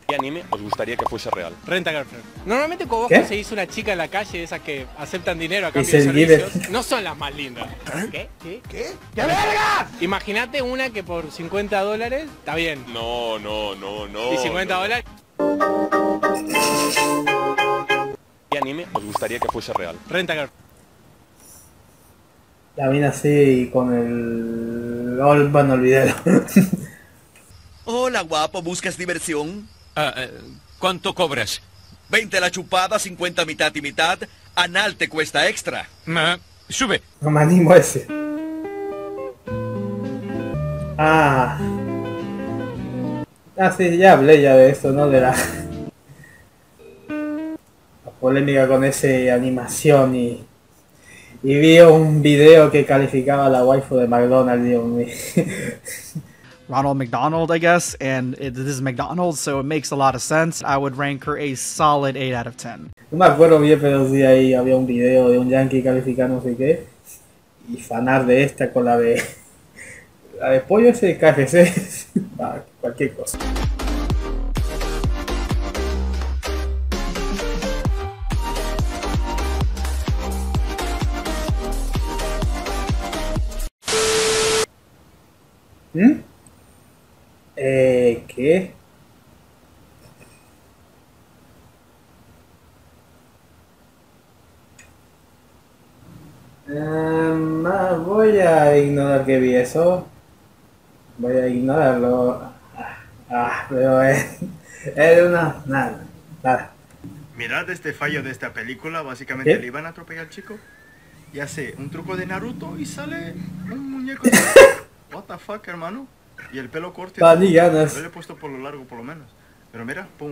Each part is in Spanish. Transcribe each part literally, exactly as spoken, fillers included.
¿Qué anime os gustaría que fuese real? Rent a Girlfriend. Normalmente cuando vos ¿Qué? conseguís una chica en la calle, esas que aceptan dinero a Y cambio se de divide. servicios, no son las más lindas. ¿Qué? ¿Qué? ¿Qué? ¡Qué verga! Imagínate una que por cincuenta dólares, está bien. No, no, no, no. Y cincuenta no. dólares, ¿Qué anime os gustaría que fuese real? Rent a Girlfriend. La mina así con el... Oh, bueno, olvidé. Hola, guapo, ¿buscas diversión? Ah, eh, ¿Cuánto cobras? veinte la chupada, cincuenta mitad y mitad. Anal te cuesta extra. Ah, sube. No me animo a ese. Ah. Ah, sí, ya hablé ya de esto, ¿no? De la... la polémica con ese animación y... Y vi un video que calificaba a la waifu de McDonald's, Dios mío. Ronald McDonald, I guess, and it, this is McDonald's, so it makes a lot of sense. I would rank her a solid eight out of ten. No me acuerdo bien, pero sí ahí había un video de un yankee calificando no sé qué. Y fanar de esta con la de... La de pollo ese de K F C. Ah, cualquier cosa. ¿Mm? Eh, ¿qué? Um, ah, voy a ignorar que vi eso. Voy a ignorarlo. Ah, ah, pero es, es una... Nada, nada. Mirad este fallo de esta película. Básicamente ¿Qué? le iban a atropellar al chico y hace un truco de Naruto y sale un muñeco de... What the fuck, hermano. Y el pelo corto. Va, ni ganas. Yo le he puesto por lo largo por lo menos. Pero mira, pum.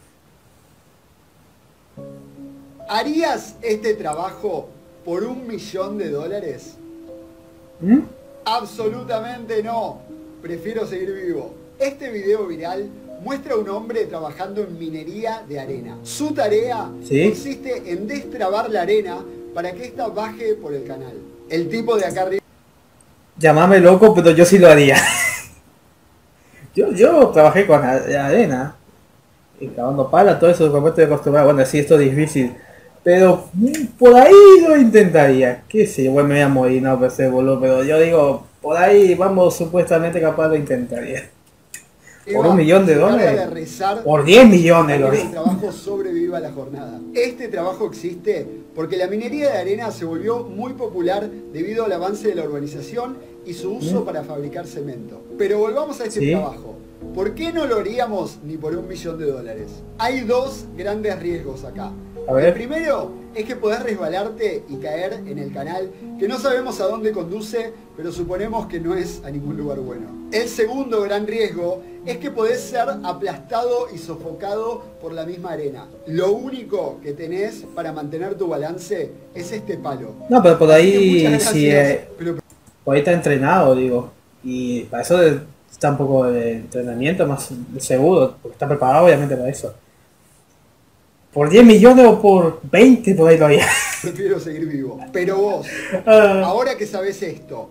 ¿Harías este trabajo por un millón de dólares? ¿Mm? Absolutamente no. Prefiero seguir vivo. Este video viral muestra a un hombre trabajando en minería de arena. Su tarea ¿Sí? consiste en destrabar la arena para que ésta baje por el canal. El tipo de acá arriba... Llámame loco, pero yo sí lo haría. yo, yo trabajé con a- arena. Y cavando pala, todo eso, como estoy acostumbrado. Bueno, sí, esto es difícil. Pero mm, por ahí lo intentaría. ¿Qué sé yo? Bueno, me voy a morir, no, pues boludo. Pero yo digo, por ahí vamos supuestamente capaz lo intentaría. ¿Por un millón de se encarga dólares? de rezar Por diez millones lo para que haría. el trabajo sobreviva la jornada. Este trabajo existe porque la minería de arena se volvió muy popular debido al avance de la urbanización y su uso ¿Mm? para fabricar cemento. Pero volvamos a este ¿Sí? trabajo. ¿Por qué no lo haríamos ni por un millón de dólares? Hay dos grandes riesgos acá. A ver. El primero es que podés resbalarte y caer en el canal que no sabemos a dónde conduce, pero suponemos que no es a ningún lugar bueno. El segundo gran riesgo es que podés ser aplastado y sofocado por la misma arena. Lo único que tenés para mantener tu balance es este palo. No, pero por Así que ahí muchas sí, gracias, eh, pero por ahí está entrenado, digo. Y para eso de- está un poco de entrenamiento más seguro, porque está preparado obviamente para eso. ¿Por diez millones o por veinte por ahí lo haría? prefiero seguir vivo. Pero vos, Ah, ahora que sabés esto,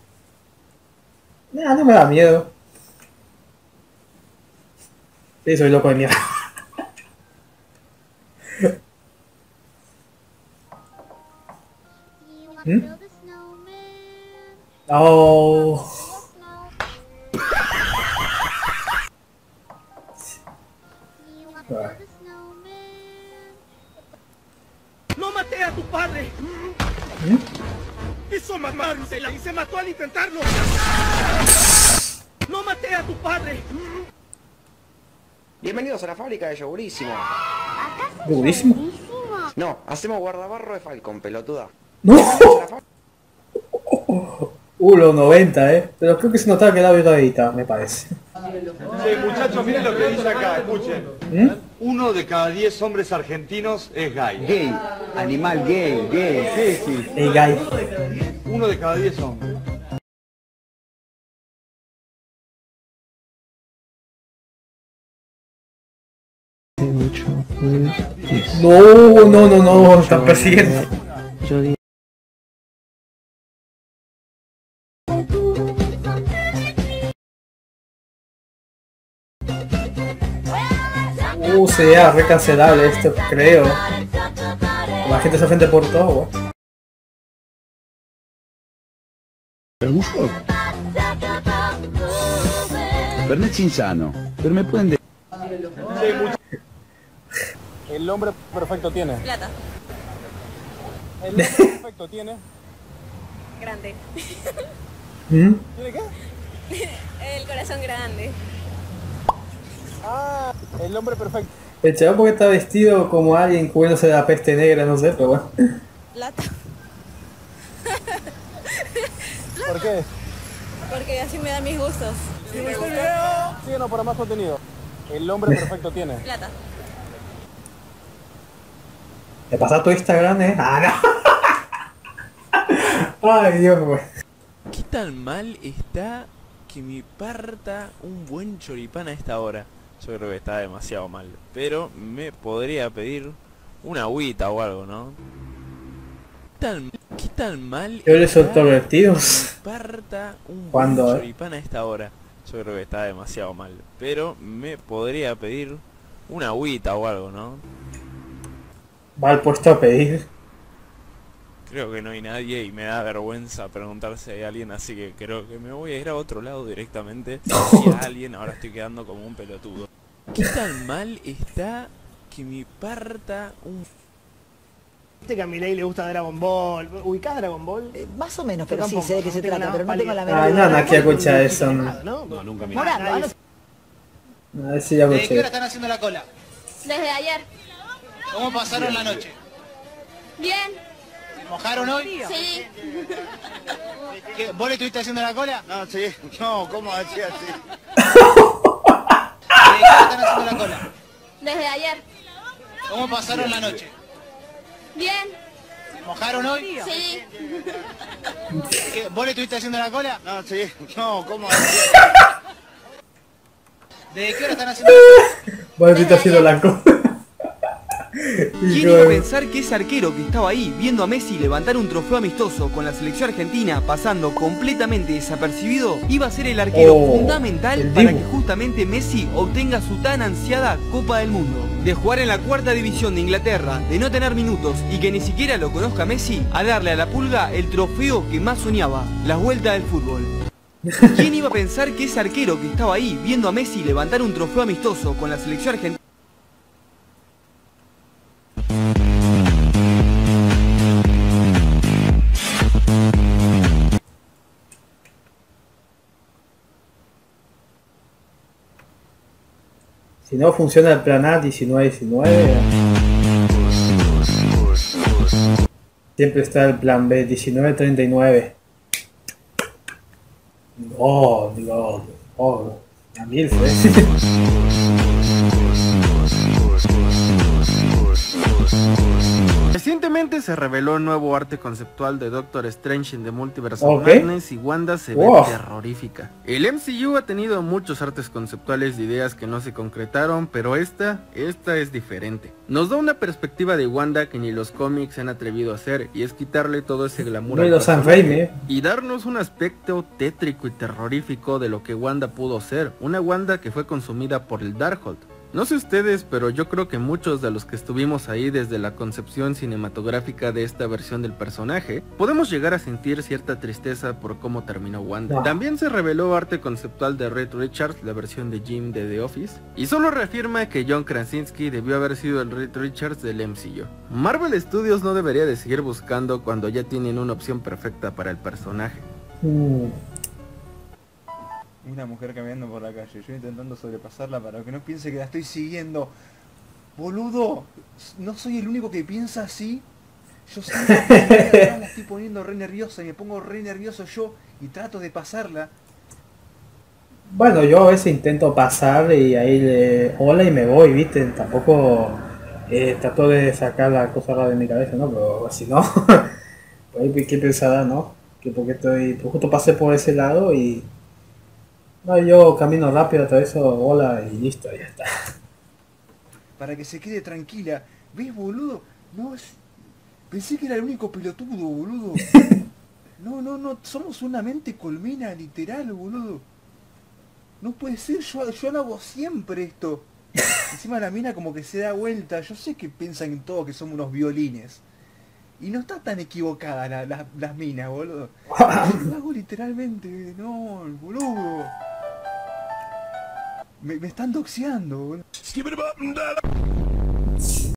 nah, no me da miedo. Sí, soy loco de mierda. ¿Mm? Oh. Ah. ¡No maté a tu padre! ¿Mm? ¡Hizo mamársela y se mató al intentarlo! ¡No maté a tu padre! Bienvenidos a la fábrica de yogurísimo. Durísimo. No, hacemos guardabarro de Falcon, pelotuda. ¡No! Uh, los noventa, eh. Pero creo que se notaba que el audio estaba editado, me parece. Sí, muchachos, miren lo que dice acá, escuchen. ¿Mm? Uno de cada diez hombres argentinos es gay. Gay, animal gay, gay. Sí, sí. El gay. Uno de cada diez hombres. No, no, no, no, están persiguiendo. Uh, sería re cancelable esto, creo. La gente se ofende por todo, güey. Per gusto. Fernet insano. Pero me pueden... El hombre perfecto tiene. Plata. El hombre perfecto tiene. Grande. ¿Mm? ¿Tiene qué? El corazón grande. Ah, el hombre perfecto. El chaval porque está vestido como alguien cubriéndose de la peste negra, no sé, pero bueno. Plata. ¿Por qué? Porque así me dan mis gustos. Si me gustó el video, síguenos para más contenido. El hombre perfecto tiene. Plata. ¿Te pasa tu Instagram, eh? Ah, no. Ay, Dios, güey. ¿Qué tan mal está que me parta un buen choripán a esta hora? Yo creo que está demasiado mal. Pero me podría pedir una agüita o algo, ¿no? ¿Qué tan, qué tan mal ¿Qué les son está extrovertidos? que me parta un ¿Cuándo, buen eh? choripán a esta hora? Yo creo que está demasiado mal. Pero me podría pedir una agüita o algo, ¿no? Va al puesto a pedir. Creo que no hay nadie y me da vergüenza preguntar si hay alguien, así que creo que me voy a ir a otro lado directamente. Si hay alguien, ahora estoy quedando como un pelotudo. ¿Qué tan mal está que me parta un... Viste que a Milei le gusta Dragon Ball. ¿Ubicás Dragon Ball? Eh, más o menos, pero Yo sí tampoco, sé de qué se no tengo trata, nada pero no tengo la pálida. menor Ay, idea. no, no, que escucha eso. ¿No? No, nunca me... Morando, ah, no A ver si ya ¿Desde qué hora escuché. están haciendo la cola? Desde ayer. ¿Cómo pasaron la noche? Bien. ¿Se mojaron hoy? Sí. ¿Qué, ¿Vos le estuviste haciendo la cola? No, sí. No, ¿cómo así así? ¿Desde qué hora están haciendo la cola? Desde ayer. ¿Cómo pasaron la noche? Bien. ¿Se mojaron hoy? Sí. ¿Qué, ¿Vos le estuviste haciendo la cola? No, sí. No, ¿cómo así? ¿Desde qué hora están haciendo la cola? Bueno, si te ha sido la cosa. ¿Quién iba a pensar que ese arquero que estaba ahí viendo a Messi levantar un trofeo amistoso con la selección argentina pasando completamente desapercibido iba a ser el arquero Oh, fundamental el para Dibu. que justamente Messi obtenga su tan ansiada Copa del Mundo? De jugar en la cuarta división de Inglaterra, de no tener minutos y que ni siquiera lo conozca Messi, a darle a la Pulga el trofeo que más soñaba, la vuelta del fútbol. ¿Quién iba a pensar que ese arquero que estaba ahí viendo a Messi levantar un trofeo amistoso con la selección argentina? Si no funciona el plan A diecinueve diecinueve, siempre está el plan B diecinueve treinta y nueve. Oh, Dios. Oh, a mil fue. Recientemente se reveló el nuevo arte conceptual de Doctor Strange in the Multiverse ¿Oh, of qué? Madness y Wanda se ve Wow. terrorífica. El M C U ha tenido muchos artes conceptuales de ideas que no se concretaron, pero esta, esta es diferente. Nos da una perspectiva de Wanda que ni los cómics se han atrevido a hacer, y es quitarle todo ese glamour No, al los San personaje Raimi, eh. y darnos un aspecto tétrico y terrorífico de lo que Wanda pudo ser, una Wanda que fue consumida por el Darkhold. No sé ustedes, pero yo creo que muchos de los que estuvimos ahí desde la concepción cinematográfica de esta versión del personaje, podemos llegar a sentir cierta tristeza por cómo terminó Wanda. Wow. También se reveló arte conceptual de Reed Richards, la versión de Jim de The Office, y solo reafirma que John Krasinski debió haber sido el Reed Richards del M C U. Marvel Studios no debería de seguir buscando cuando ya tienen una opción perfecta para el personaje. Mm. Una mujer caminando por la calle, yo intentando sobrepasarla para que no piense que la estoy siguiendo. Boludo, no soy el único que piensa así. Yo siento que la estoy poniendo re nerviosa y me pongo re nervioso yo y trato de pasarla. Bueno, yo a veces intento pasar y ahí le hola y me voy, viste, tampoco eh, trato de sacar la cosa rara de mi cabeza, ¿no? Pero si no, pues ahí qué pensará, ¿no? Que porque estoy, pues justo pasé por ese lado y no, yo camino rápido, atraveso hola y listo, ya está. Para que se quede tranquila. ¿Ves, boludo? No, es... pensé que era el único pelotudo, boludo. No, no, no, somos una mente colmena, literal, boludo. No puede ser, yo, yo lo hago siempre esto. Encima la mina como que se da vuelta. Yo sé que piensan en todo que somos unos violines. Y no está tan equivocada la, la, las minas, boludo. Lo hago literalmente, no, boludo. Me, me están doxeando, boludo.